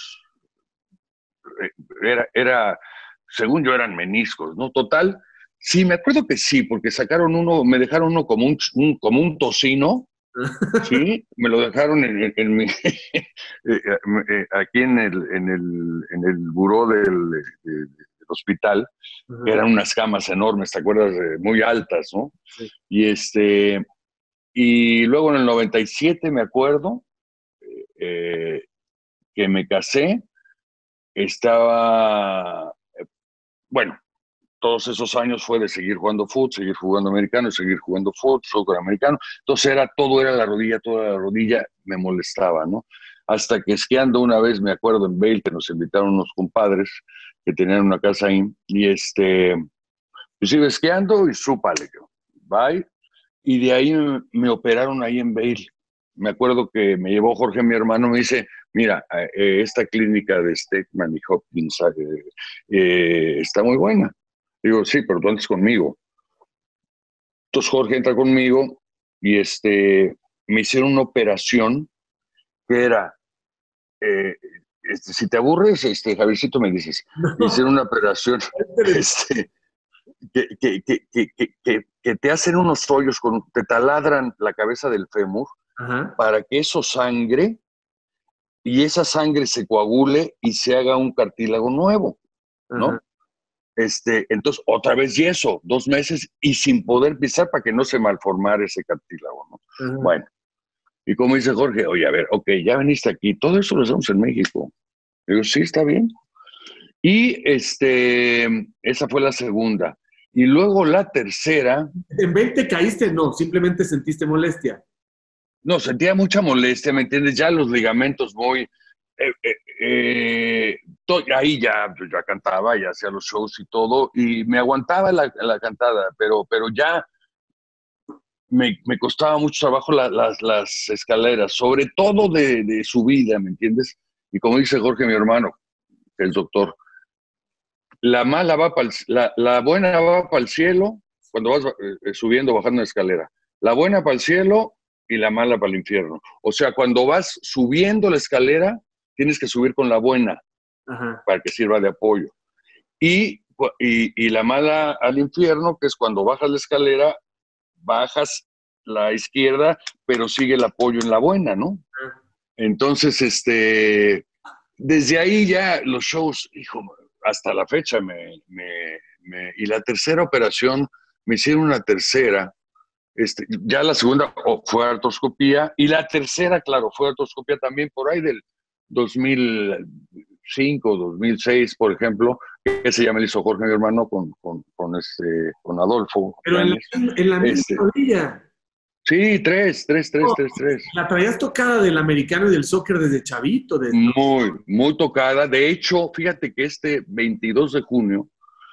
era... era según yo eran meniscos, ¿no? Total, sí, me acuerdo que sí, porque sacaron uno, me dejaron uno como un, un como un tocino, sí, me lo dejaron en, en, en mi, aquí en el, en el, en el buró del, del, del hospital, uh-huh. Eran unas camas enormes, ¿te acuerdas? Muy altas, ¿no? Sí. Y este, y luego en el noventa y siete me acuerdo eh, que me casé, estaba... Bueno, todos esos años fue de seguir jugando fútbol, seguir jugando americano, seguir jugando fútbol, soccer americano. Entonces era, todo era la rodilla, toda la rodilla me molestaba, ¿no? Hasta que esquiando una vez, me acuerdo en Vail, que nos invitaron unos compadres que tenían una casa ahí, y este, pues iba esquiando y súpale, bye. Y de ahí me, me operaron ahí en Vail. Me acuerdo que me llevó Jorge, mi hermano, me dice, mira, eh, esta clínica de Steckman y Hopkins eh, eh, está muy buena. Digo, sí, pero tú andas conmigo. Entonces Jorge entra conmigo y este, me hicieron una operación que era, eh, este, si te aburres, este, Javiercito, me dices, no. Me hicieron una operación este, que, que, que, que, que, que te hacen unos hoyos, con, te taladran la cabeza del fémur, ajá, para que eso sangre y esa sangre se coagule y se haga un cartílago nuevo, ¿no? Ajá. Este, entonces, otra vez yeso, dos meses y sin poder pisar para que no se malformara ese cartílago, ¿no? Ajá. Bueno, y como dice Jorge, oye, a ver, ok, ya veniste aquí, todo eso lo hacemos en México. Digo, sí, está bien. Y este, esa fue la segunda. Y luego la tercera... ¿En veinte caíste? No, simplemente sentiste molestia. No, sentía mucha molestia, ¿me entiendes? Ya los ligamentos voy... Eh, eh, eh, to, ahí ya, ya cantaba, ya hacía los shows y todo, y me aguantaba la, la cantada, pero, pero ya me, me costaba mucho trabajo la, las, las escaleras, sobre todo de, de subida, ¿me entiendes? Y como dice Jorge, mi hermano, el doctor, la mala va para la, la buena va para el cielo cuando vas eh, subiendo, bajando la escalera. La buena para el cielo y la mala para el infierno. O sea, cuando vas subiendo la escalera, tienes que subir con la buena, ajá, para que sirva de apoyo. Y, y, y la mala al infierno, que es cuando bajas la escalera, bajas la izquierda, pero sigue el apoyo en la buena, ¿no? Ajá. Entonces, este, desde ahí ya los shows, hijo, hasta la fecha me, me, me... Y la tercera operación, me hicieron una tercera, este, ya la segunda oh, fue artroscopía, y la tercera, claro, fue artroscopía también por ahí del dos mil cinco, dos mil seis, por ejemplo, que ese ya me lo hizo Jorge, mi hermano, con, con, con, este, con Adolfo. Pero en la, en la misma este, rodilla. Sí, tres, tres, tres, no, tres, tres. La traías tocada del americano y del soccer desde chavito. Desde... Muy, muy tocada. De hecho, fíjate que este veintidós de junio,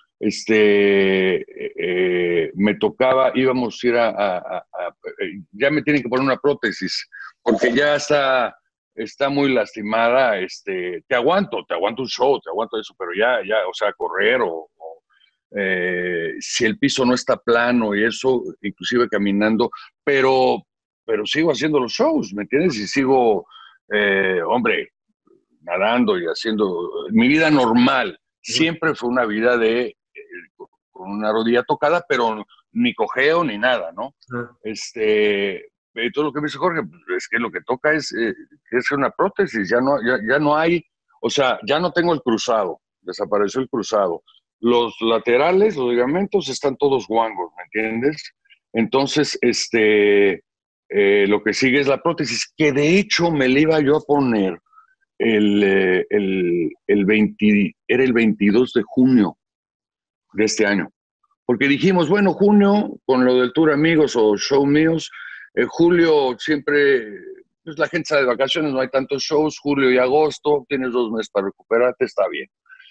este, eh, me tocaba, íbamos a ir a, a, a, a, ya me tienen que poner una prótesis, porque ya está, está muy lastimada, este, te aguanto, te aguanto un show, te aguanto eso, pero ya, ya, o sea, correr o, o eh, si el piso no está plano y eso, inclusive caminando, pero, pero sigo haciendo los shows, ¿me entiendes? Y sigo, eh, hombre, nadando y haciendo mi vida normal. Siempre fue una vida de con una rodilla tocada, pero ni cojeo ni nada, ¿no? Uh-huh. Este, todo lo que me dice Jorge, es que lo que toca es, eh, es una prótesis, ya no, ya, ya no hay, o sea, ya no tengo el cruzado, desapareció el cruzado. Los laterales, los ligamentos, están todos guangos, ¿me entiendes? Entonces, este, eh, lo que sigue es la prótesis, que de hecho me la iba yo a poner el, eh, el, el veinte, era el veintidós de junio de este año. Porque dijimos, bueno, junio, con lo del Tour Amigos o Show Míos, eh, julio siempre, pues la gente sale de vacaciones, no hay tantos shows, julio y agosto, tienes dos meses para recuperarte, está bien.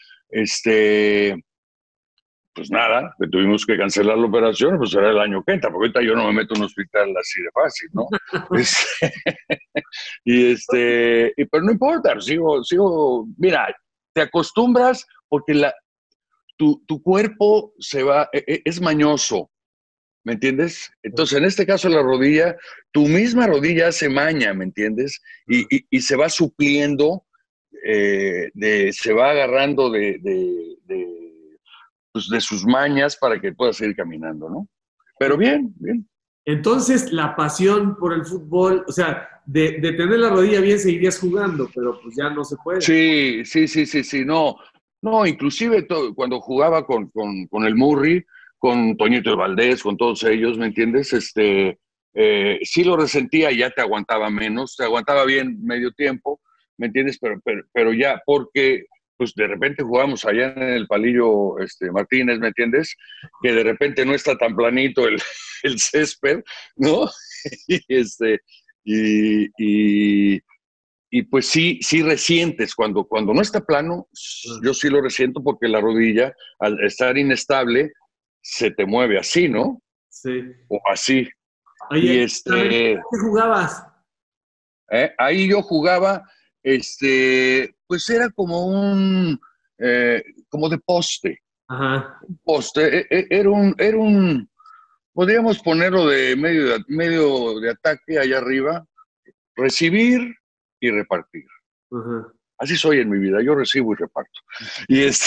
Este, pues nada, que tuvimos que cancelar la operación, pues será el año que entra, porque ahorita yo no me meto en un hospital así de fácil, ¿no? este, y este, y, pero no importa, sigo, sigo, mira, te acostumbras porque la, tu, tu cuerpo se va, es mañoso, ¿me entiendes? Entonces, en este caso la rodilla, tu misma rodilla se maña, ¿me entiendes? Y, y, y se va supliendo, eh, de, se va agarrando de, de, de, pues de sus mañas para que pueda seguir caminando, ¿no? Pero bien, bien. Entonces, la pasión por el fútbol, o sea, de, de tener la rodilla bien seguirías jugando, pero pues ya no se puede. Sí, sí, sí, sí, sí, no. No, inclusive todo, cuando jugaba con, con, con el Murri, con Toñito de Valdés, con todos ellos, ¿me entiendes? Este, eh, sí lo resentía, ya te aguantaba menos, te aguantaba bien medio tiempo, ¿me entiendes? Pero, pero, pero ya, porque pues de repente jugamos allá en el Palillo este, Martínez, ¿me entiendes? Que de repente no está tan planito el, el césped, ¿no? y, este, y, y, y pues sí, sí resientes, cuando, cuando no está plano, yo sí lo resiento porque la rodilla, al estar inestable, se te mueve así, ¿no? Sí. O así. Oye, Y este, ¿qué jugabas? eh, ahí yo jugaba, este, pues era como un, eh, como de poste. Ajá. Un poste, e, e, era un, era un, podríamos ponerlo de medio de, medio de ataque allá arriba, recibir y repartir. Ajá. Así soy en mi vida, yo recibo y reparto. Y este,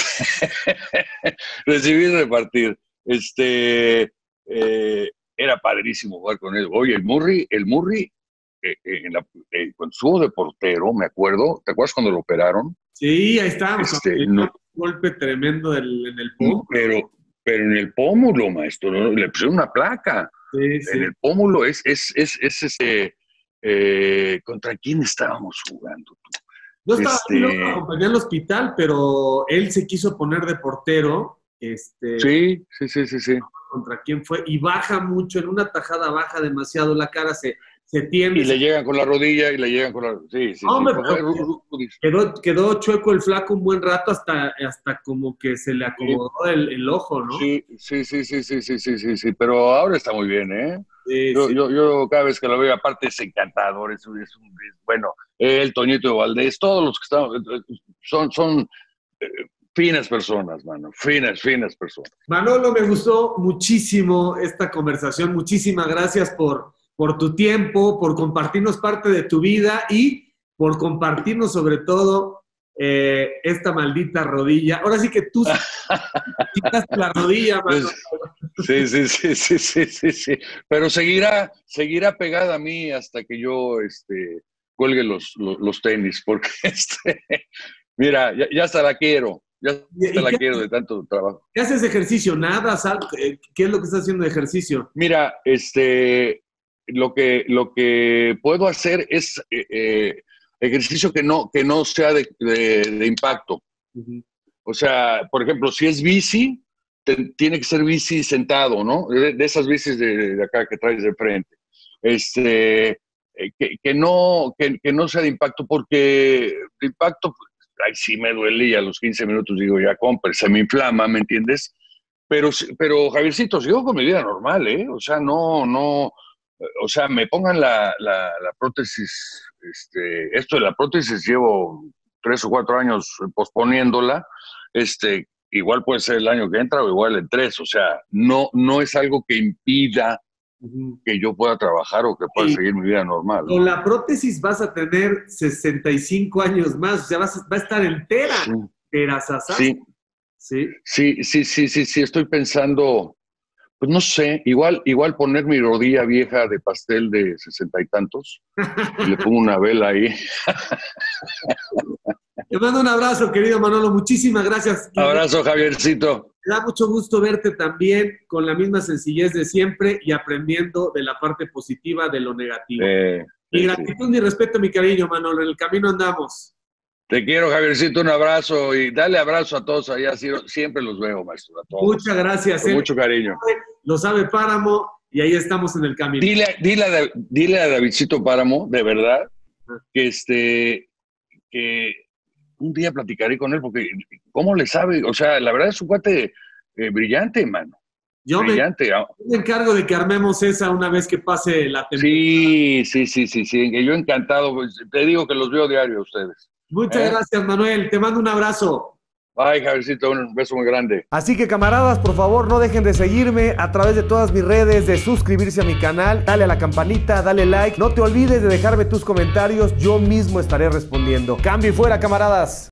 recibir y repartir. Este, eh, era padrísimo jugar con él. Oye, el Murri, el Murri, eh, eh, en la, eh, cuando estuvo de portero, me acuerdo, ¿te acuerdas cuando lo operaron? Sí, ahí estábamos. Este, no, Un golpe tremendo del, en el pómulo. pero, pero en el pómulo, maestro, ¿no? Le pusieron una placa. Sí, sí. En el pómulo es, es, es, es ese. Eh, ¿Contra quién estábamos jugando? Yo estaba Este, aquí, luego lo acompañé al hospital, pero él se quiso poner de portero. Este, sí, sí, sí, sí, sí. ¿Contra quién fue? Y baja mucho, en una tajada baja demasiado, la cara se, se tiende. Y se... le llegan con la rodilla y le llegan con la... Sí, sí, Hombre, sí. Fue, quedó, quedó chueco el flaco un buen rato hasta, hasta como que se le acomodó sí. el, el ojo, ¿no? Sí, sí, sí, sí, sí, sí, sí, sí, sí, pero ahora está muy bien, ¿eh? Sí, yo, sí. Yo, yo cada vez que lo veo, aparte es encantador, es, un, es, un, es bueno, el Toñito de Valdés, todos los que están, son, son eh, finas personas, mano, finas, finas personas. Manolo, me gustó muchísimo esta conversación, muchísimas gracias por, por tu tiempo, por compartirnos parte de tu vida y por compartirnos sobre todo eh, esta maldita rodilla. Ahora sí que tú quitas la rodilla, Manolo. Sí, sí, sí, sí, sí, sí, sí. Pero seguirá, seguirá pegada a mí hasta que yo este, cuelgue los, los, los tenis, porque este, mira, ya, ya hasta la quiero, ya hasta la quiero de tanto trabajo. ¿Qué haces de ejercicio? ¿Nada? ¿Qué es lo que estás haciendo de ejercicio? Mira, este, lo que, lo que puedo hacer es eh, eh, ejercicio que no, que no sea de, de, de impacto. Uh-huh. O sea, por ejemplo, si es bici, te, tiene que ser bici sentado, ¿no? De, de esas bicis de, de acá que traes de frente. Este, eh, que, que, no, que, que no sea de impacto, porque de impacto, ay, sí me duele y a los quince minutos digo, ya compre, se me inflama, ¿me entiendes? Pero, pero Javiercito, sigo con mi vida normal, ¿eh? O sea, no, no, o sea, me pongan la, la, la prótesis, este, esto de la prótesis llevo tres o cuatro años posponiéndola, este, igual puede ser el año que entra o igual en tres, o sea, no, no es algo que impida uh-huh. que yo pueda trabajar o que pueda sí. seguir mi vida normal, ¿no? Con la prótesis vas a tener sesenta y cinco años más, o sea, vas, va a estar entera, sí. perazazas. Sí. Sí. sí, sí, sí, sí, sí, estoy pensando, pues no sé, igual, igual poner mi rodilla vieja de pastel de sesenta y tantos, y le pongo una vela ahí. Te mando un abrazo, querido Manolo. Muchísimas gracias. Abrazo, Javiercito. Me da mucho gusto verte también con la misma sencillez de siempre y aprendiendo de la parte positiva de lo negativo. Eh, mi sí, gratitud, sí. Mi respeto, mi cariño, Manolo. En el camino andamos. Te quiero, Javiercito, un abrazo y dale abrazo a todos allá. Siempre los veo, maestro. A todos. Muchas gracias. Con eh. mucho cariño. Lo sabe Páramo y ahí estamos en el camino. Dile, dile, a, dile a Davidcito Páramo, de verdad, que, este, que un día platicaré con él, porque ¿cómo le sabe? O sea, la verdad es un cuate eh, brillante, mano. Yo brillante. Me, me encargo de que armemos esa una vez que pase la temporada. Sí, sí, sí, sí, sí. Yo encantado. Pues, te digo que los veo diario a ustedes. Muchas ¿Eh? gracias, Manuel. Te mando un abrazo. Bye, Javiercito, un beso muy grande. Así que, camaradas, por favor, no dejen de seguirme a través de todas mis redes, de suscribirse a mi canal, dale a la campanita, dale like. No te olvides de dejarme tus comentarios, yo mismo estaré respondiendo. Cambio y fuera, camaradas.